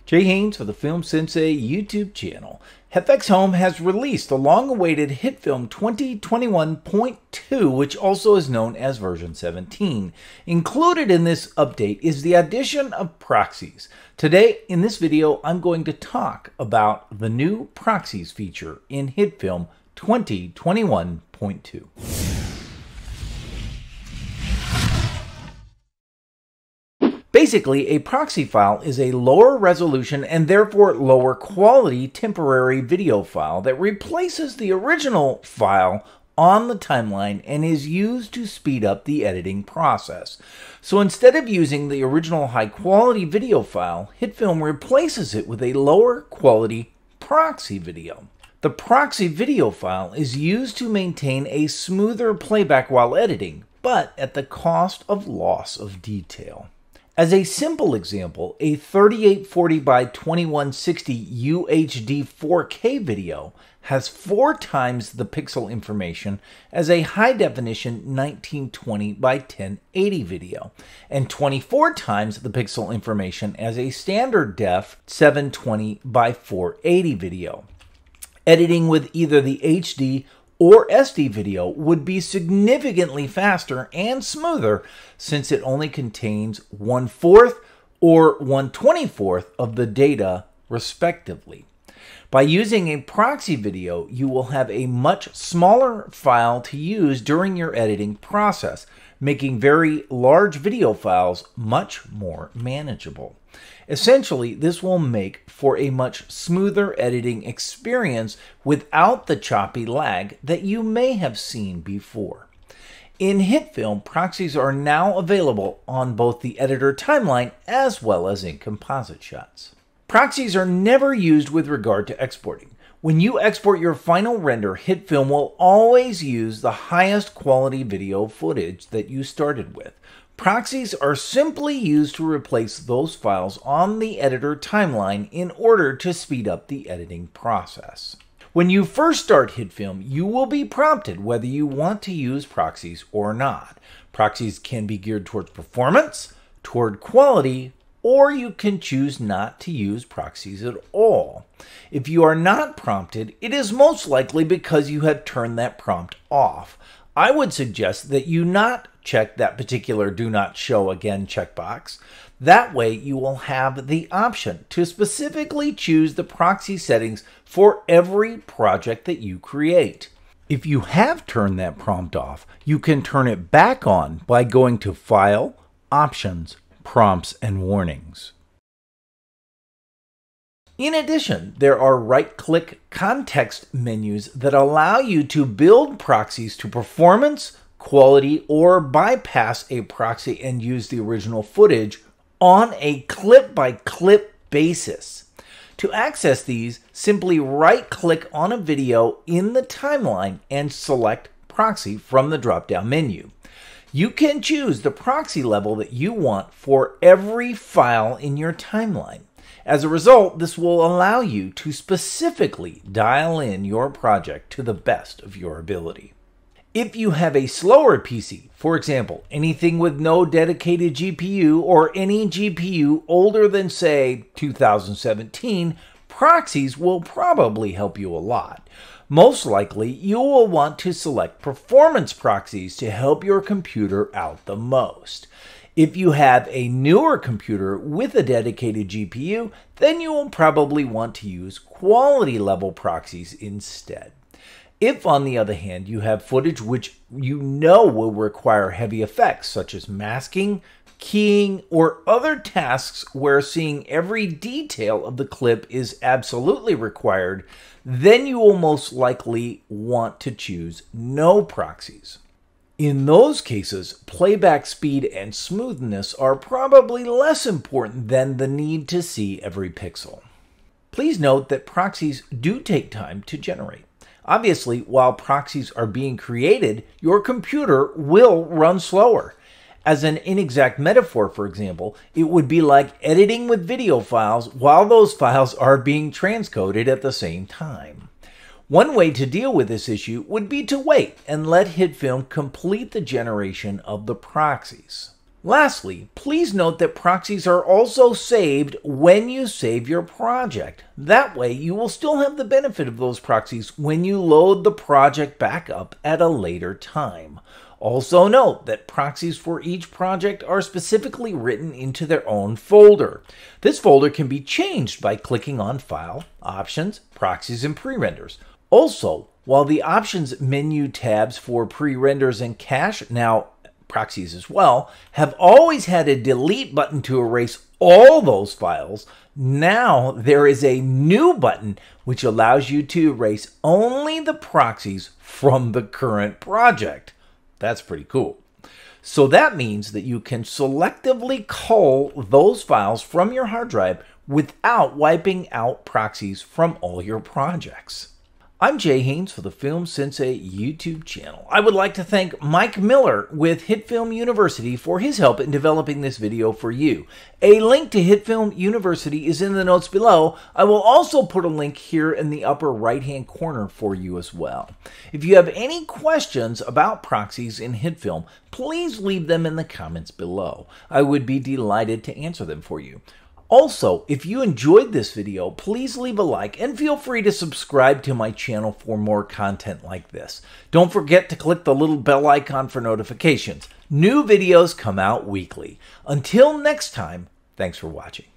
Jay Haynes for the Film Sensei YouTube channel. HitFilm has released the long-awaited HitFilm 2021.2, which also is known as version 17. Included in this update is the addition of proxies. Today, in this video, I'm going to talk about the new proxies feature in HitFilm 2021.2. Basically, a proxy file is a lower resolution and therefore lower quality temporary video file that replaces the original file on the timeline and is used to speed up the editing process. So instead of using the original high quality video file, HitFilm replaces it with a lower quality proxy video. The proxy video file is used to maintain a smoother playback while editing, but at the cost of loss of detail. As a simple example, a 3840 by 2160 UHD 4K video has 4 times the pixel information as a high-definition 1920 by 1080 video, and 24 times the pixel information as a standard def 720 by 480 video. Editing with either the HD or SD video would be significantly faster and smoother since it only contains 1/4 or 1/24 of the data respectively. By using a proxy video, you will have a much smaller file to use during your editing process, making very large video files much more manageable. Essentially, this will make for a much smoother editing experience without the choppy lag that you may have seen before. In HitFilm, proxies are now available on both the editor timeline as well as in composite shots. Proxies are never used with regard to exporting. When you export your final render, HitFilm will always use the highest quality video footage that you started with. Proxies are simply used to replace those files on the editor timeline in order to speed up the editing process. When you first start HitFilm, you will be prompted whether you want to use proxies or not. Proxies can be geared towards performance, toward quality, or you can choose not to use proxies at all. If you are not prompted, it is most likely because you have turned that prompt off. I would suggest that you not check that particular Do Not Show Again checkbox. That way you will have the option to specifically choose the proxy settings for every project that you create. If you have turned that prompt off, you can turn it back on by going to File, Options, Prompts and Warnings. In addition, there are right-click context menus that allow you to build proxies to performance, quality, or bypass a proxy and use the original footage on a clip-by-clip basis. To access these, simply right-click on a video in the timeline and select Proxy from the drop-down menu. You can choose the proxy level that you want for every file in your timeline. As a result, this will allow you to specifically dial in your project to the best of your ability. If you have a slower PC, for example, anything with no dedicated GPU or any GPU older than, say, 2017, proxies will probably help you a lot. Most likely, you will want to select performance proxies to help your computer out the most. If you have a newer computer with a dedicated GPU, then you will probably want to use quality level proxies instead. If, on the other hand, you have footage which you know will require heavy effects such as masking, keying, or other tasks where seeing every detail of the clip is absolutely required, then you will most likely want to choose no proxies. In those cases, playback speed and smoothness are probably less important than the need to see every pixel. Please note that proxies do take time to generate. Obviously, while proxies are being created, your computer will run slower. As an inexact metaphor, for example, it would be like editing with video files while those files are being transcoded at the same time. One way to deal with this issue would be to wait and let HitFilm complete the generation of the proxies. Lastly, please note that proxies are also saved when you save your project. That way, you will still have the benefit of those proxies when you load the project back up at a later time. Also note that proxies for each project are specifically written into their own folder. This folder can be changed by clicking on File, Options, Proxies, and Pre-renders. Also, while the Options menu tabs for pre-renders and cache, now proxies as well, have always had a delete button to erase all those files, now there is a new button which allows you to erase only the proxies from the current project. That's pretty cool. So that means that you can selectively cull those files from your hard drive without wiping out proxies from all your projects. I'm Jay Haynes for the Film Sensei YouTube channel. I would like to thank Mike Miller with HitFilm University for his help in developing this video for you. A link to HitFilm University is in the notes below. I will also put a link here in the upper right-hand corner for you as well. If you have any questions about proxies in HitFilm, please leave them in the comments below. I would be delighted to answer them for you. Also, if you enjoyed this video, please leave a like and feel free to subscribe to my channel for more content like this. Don't forget to click the little bell icon for notifications. New videos come out weekly. Until next time, thanks for watching.